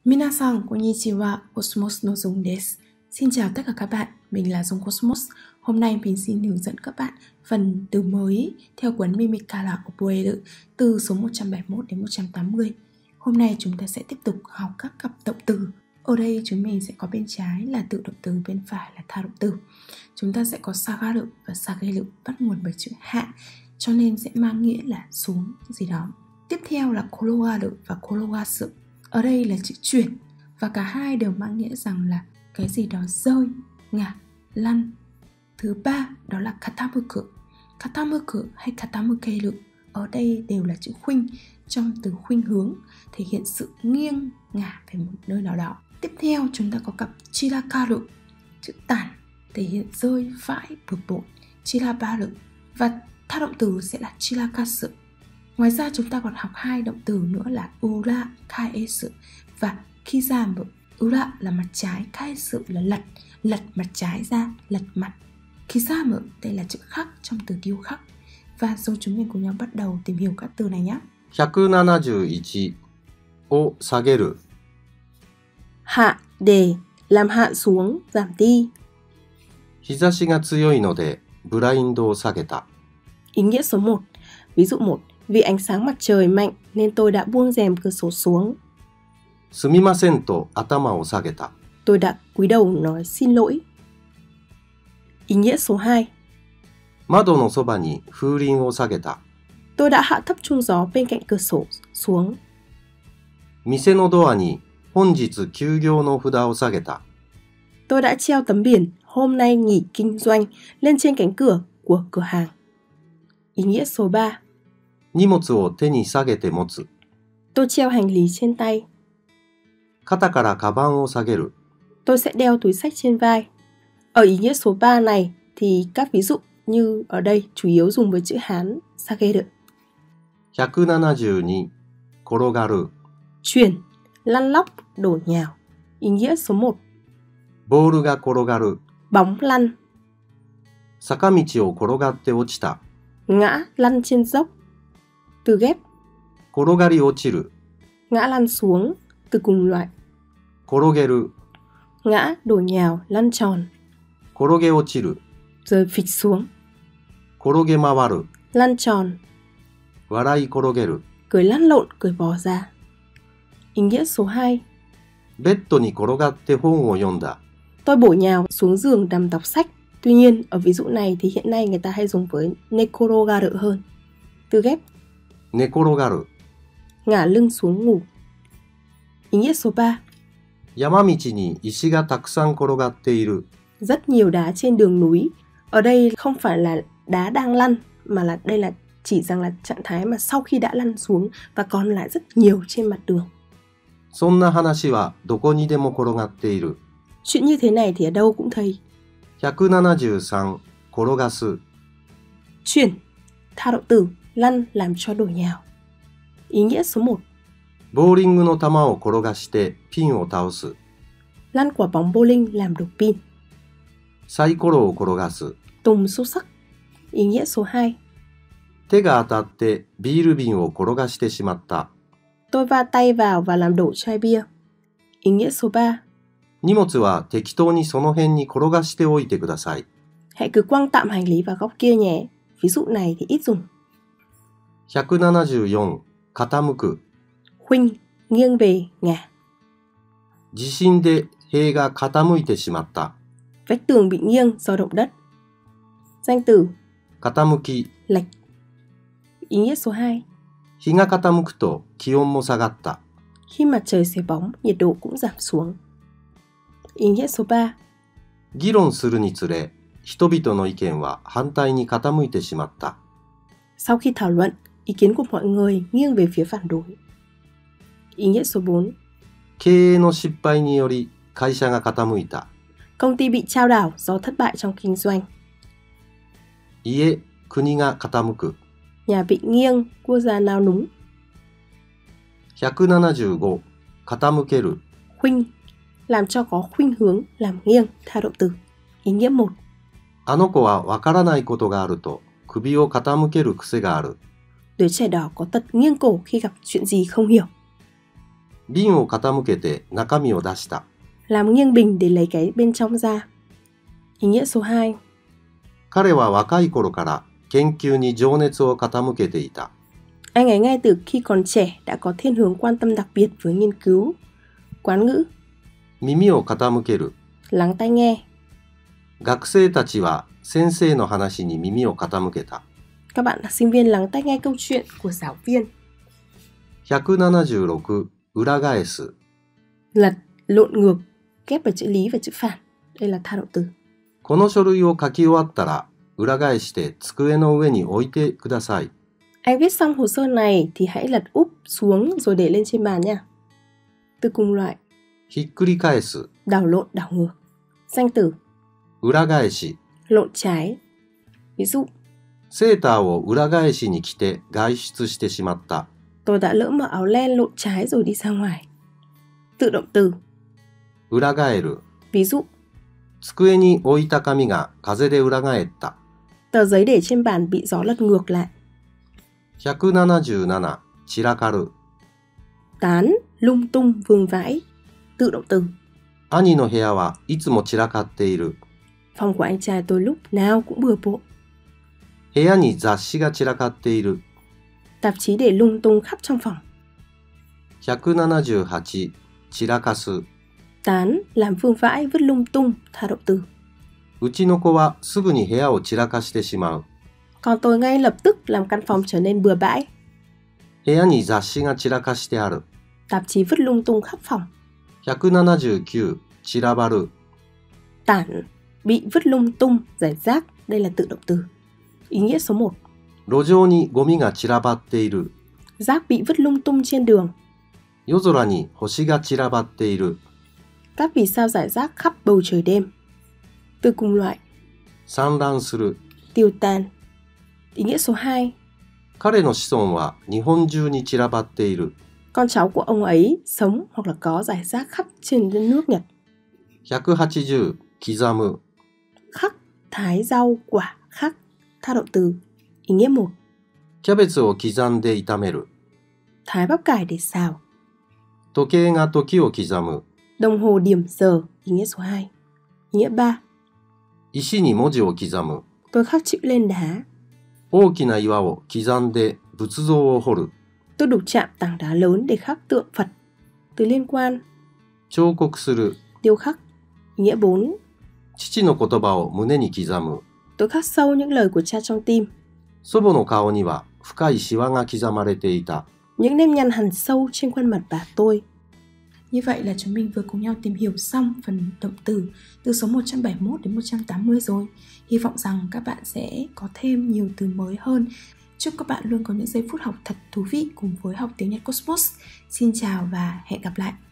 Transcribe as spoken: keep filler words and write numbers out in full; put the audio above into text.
Minasan konnichiwa, Cosmos no Dung desu. Xin chào tất cả các bạn, mình là Dung Cosmos. Hôm nay mình xin hướng dẫn các bạn phần từ mới theo cuốn Mimikara Oboeru từ số một trăm bảy mươi mốt đến một trăm tám mươi. Hôm nay chúng ta sẽ tiếp tục học các cặp động từ. Ở đây chúng mình sẽ có bên trái là tự động từ, bên phải là tha động từ. Chúng ta sẽ có sagaru và sageru bắt nguồn bởi chữ hạ, cho nên sẽ mang nghĩa là xuống gì đó. Tiếp theo là korogaru và korogasu. Ở đây là chữ chuyển, và cả hai đều mang nghĩa rằng là cái gì đó rơi, ngả, lăn. Thứ ba đó là katamuku. Katamuku hay katamukeru ở đây đều là chữ khuynh trong từ khuynh hướng, thể hiện sự nghiêng, ngả về một nơi nào đó. Tiếp theo chúng ta có cặp chirakaru, chữ tản, thể hiện rơi, vãi, bừa bộn, chirabaru. Và tha động từ sẽ là chirakasu. Ngoài ra chúng ta còn học hai động từ nữa là ura, kaesu và kizamu. Ura là mặt trái, kaesu là lật, lật mặt trái ra, lật mặt. Kizamu đây là chữ khắc trong từ điêu khắc. Và rồi chúng mình cùng nhau bắt đầu tìm hiểu các từ này nhé. một trăm bảy mươi mốt を下げる hạ để làm hạ xuống, giảm đi. 日差しが強いのでブラインドを下げた Ý nghĩa số một. Ví dụ một. Vì ánh sáng mặt trời mạnh nên tôi đã buông rèm cửa sổ xuống. すみませんと頭を下げた Tôi đã cúi đầu nói xin lỗi. Ý nghĩa số hai. 窓のそばに風鈴を下げた Tôi đã hạ thấp chuông gió bên cạnh cửa sổ xuống. 店のドアに本日休業の札を下げた Tôi đã treo tấm biển hôm nay nghỉ kinh doanh lên trên cánh cửa của cửa hàng. Ý nghĩa số ba. 荷物を手に下げて持つ Tôi treo hành lý trên tay. 肩からカバンを下げる Tôi sẽ đeo túi xách trên vai. Ở ý nghĩa số ba này thì các ví dụ như ở đây chủ yếu dùng với chữ Hán sageru. ひゃくななじゅうに 転がる Chuyển, lăn lóc, đổ nhào. Ý nghĩa số một. ボールが転がる Bóng lăn, 坂道を転がって落ちた ngã lăn trên dốc. Từ ghép 転がり落ちる ngã lăn xuống, từ cùng loại. 転げる Ngã, đổ nhào, lăn tròn, 転げ落ちる rồi phịch xuống. 転げ回る Lăn tròn, 笑い転げる cười lăn lộn, cười bò ra. Ý nghĩa số hai. ベッドに転がって本を読んだ Tôi bổ nhào xuống giường nằm đọc sách. Tuy nhiên, ở ví dụ này thì hiện nay người ta hay dùng với nekorogaru hơn. Từ ghép 寝転がる ngả lưng xuống ngủ. Ý nghĩa số ba. 山道に石がたくさん転がっている Rất nhiều đá trên đường núi. Ở đây không phải là đá đang lăn, mà là đây là chỉ rằng là trạng thái mà sau khi đã lăn xuống và còn lại rất nhiều trên mặt đường. そんな話はどこにでも転がっている Chuyện như thế này thì ở đâu cũng thấy. ひゃくななじゅうさん 転がす Chuyển, tha động từ, lăn làm cho đổ nhào. Ý nghĩa số một. ボーリングの球を転がしてピンを倒す Lăn quả bóng bowling làm đổ pin. サイコロを転がす Tùng xúc sắc. Ý nghĩa số hai. 手が当たってビール瓶を転がしてしまった Tôi va tay vào và làm đổ chai bia. Ý nghĩa số ba. 荷物は適当にその辺に転がしておいてください Hãy cứ quăng tạm hành lý vào góc kia nhé. Ví dụ này thì ít dùng. ひゃくななじゅうよん 傾く Khuynh, nghiêng về, ngả. 地震で塀が傾いてしまった Vách tường bị nghiêng do động đất. Danh từ 傾き lệch. Ý nghĩa số hai. 日が傾くと気温も下がった Khi mặt trời xế bóng, nhiệt độ cũng giảm xuống. Ý nghĩa số ba. 議論するにつれ人々の意見は反対に傾いてしまった Sau khi thảo luận, ý kiến của mọi người nghiêng về phía phản đối. Ý nghĩa số bốn. 経営の失敗により会社が傾いた Công ty bị chao đảo do thất bại trong kinh doanh. 家、国が傾く Nhà bị nghiêng, quốc gia nao núng. ひゃくななじゅうご 傾ける Khuynh, làm cho có khuynh hướng, làm nghiêng, tha động từ. Ý nghĩa một. あの子はわからないことがあると首を傾ける癖がある Đứa trẻ đỏ có tật nghiêng cổ khi gặp chuyện gì không hiểu. 瓶を傾けて中身を出した。 Làm nghiêng bình để lấy cái bên trong ra. Ý nghĩa số hai. 彼は若い頃から研究に情熱を傾けていた。 Anh ấy ngay từ khi còn trẻ đã có thiên hướng quan tâm đặc biệt với nghiên cứu. Quán ngữ. 耳を傾ける。 Lắng tai nghe. 学生たちは先生の話に耳を傾けた。 Các bạn là sinh viên lắng tai nghe câu chuyện của giáo viên. ひゃくななじゅうろく、裏返す。 Lật, lộn ngược, ghép vào chữ lý và chữ phản. Đây là tha động từ. この書類を書き終わったら、裏返して机の上に置いてください。 Anh viết xong hồ sơ này thì hãy lật úp xuống rồi để lên trên bàn nha. Từ cùng loại. ひっくり返す。 Đảo lộn, đảo ngược. Danh từ. 裏返し。 Lộn trái. Ví dụ. セーターを裏返しに着て外出してしまった。 Tôi đã lỡ mở áo len lộn trái rồi đi ra ngoài. Tự động từ. 裏返る。 Ví dụ. 机に置いた紙が風で裏返った。 Tờ giấy để trên bàn bị gió lật ngược lại. ひゃくななじゅうなな、散らかる。 Tán, lung tung, vương vãi. Tự động từ. 兄の部屋はいつも散らかっている。 Phòng của anh trai tôi lúc nào cũng bừa bộn. 部屋に雑誌が散らかっている。 Tạp chí để lung tung khắp trong phòng. ひゃくななじゅうはち、散らかす。 Tán, làm vương vãi, vứt lung tung, tha động từ. うちの子はすぐに部屋を散らかしてしまう。 Còn tôi ngay lập tức làm căn phòng trở nên bừa bãi. 部屋に雑誌が散らかしてある。 Tạp chí vứt lung tung khắp phòng. ひゃくななじゅうきゅう、散らばる。 Tản, bị vứt lung tung, rải rác. Đây là tự động từ. Ý nghĩa số một. 路上にゴミが散らばっている。 Rác bị vứt lung tung trên đường. 夜空に星が散らばっている。 Các vì sao rải rác khắp bầu trời đêm. Từ cùng loại. 散乱する。 Tiêu tan. Ý nghĩa số hai. 彼の子孫は日本中に散らばっている。 Con cháu của ông ấy sống hoặc là có rải rác khắp trên đất nước Nhật. ひゃくはちじゅう、刻む。 Khắc, thái rau, quả, khắc. Tha động từ. Ý nghĩa một. キャベツを刻んで炒める。 Thái bắp cải để xào. 時計が時を刻む。 Đồng hồ điểm giờ. Ý nghĩa số hai. Ý nghĩa ba. 石に文字を刻む。 Tôi khắc chữ lên đá. 大きな岩を刻んで仏像を彫る。 Tôi đục chạm tảng đá lớn để khắc tượng Phật. Từ liên quan. 彫刻する。 Điêu khắc. Ý nghĩa bốn. 父の言葉を胸に刻む。 Tôi khắc sâu những lời của cha trong tim. 祖母の顔には深いシワが刻まれていた。 Những nếp nhăn hằn sâu trên khuôn mặt bà tôi. Như vậy là chúng mình vừa cùng nhau tìm hiểu xong phần động từ từ số một trăm bảy mươi mốt đến một trăm tám mươi rồi. Hy vọng rằng các bạn sẽ có thêm nhiều từ mới hơn. Chúc các bạn luôn có những giây phút học thật thú vị cùng với Học Tiếng Nhật Cosmos. Xin chào và hẹn gặp lại.